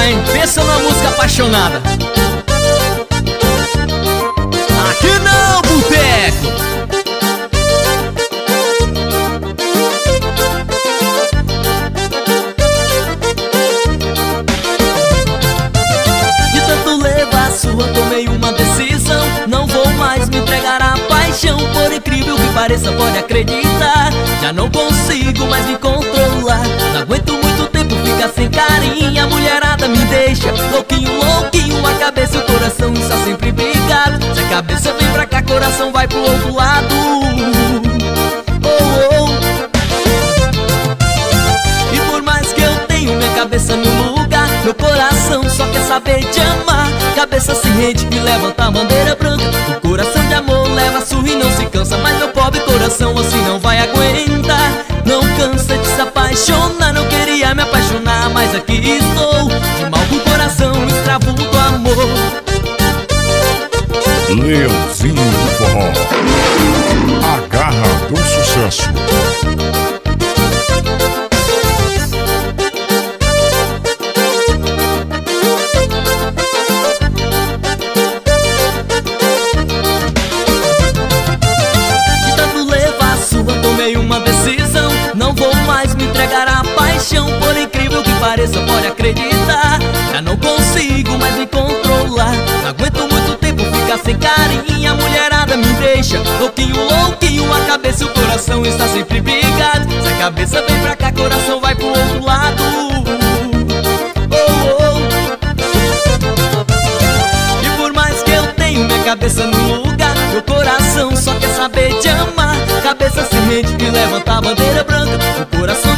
hein? Pensa numa música apaixonada. Aqui não, boteco. De tanto levar a sua, tomei uma decisão. Não vou mais me entregar à paixão. Por incrível que pareça, pode acreditar, já não consigo mais me controlar. Não aguento muito tempo ficar sem carinho. A mulherada me deixa louquinho, louquinho. A cabeça e o coração está sempre brigado. Se a cabeça vem pra cá, coração vai pro outro lado. Oh, oh. E por mais que eu tenho minha cabeça no lugar, meu coração só quer saber de amar. Cabeça se rende e levanta a bandeira branca. O coração de amor leva surra e não se cansa. Mas meu pobre coração assim não vai aguentar. Não cansa de se apaixonar. Não queria me apaixonar, mas aqui estou, de mal com o coração, escravo do amor. Leãozinho do Forró, a garra do sucesso. Uma decisão, não vou mais me entregar à paixão. Por incrível que pareça, pode acreditar, já não consigo mais me controlar. Não aguento muito tempo ficar sem carinho. A mulherada me deixa louquinho, louquinho. A cabeça e o coração está sempre brigado. Se a cabeça vem pra cá, coração vai pro outro lado. Oh, oh. E por mais que eu tenho minha cabeça no lugar, meu coração só quer saber de amar. Cabeça se rende e levanta a bandeira branca. O coração